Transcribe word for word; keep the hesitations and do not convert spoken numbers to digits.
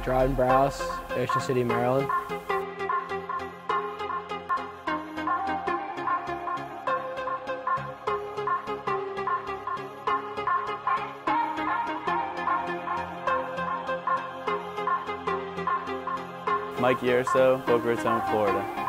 Dryden Browse, Ocean City, Maryland. Mike Yerso, Boca Raton, Florida.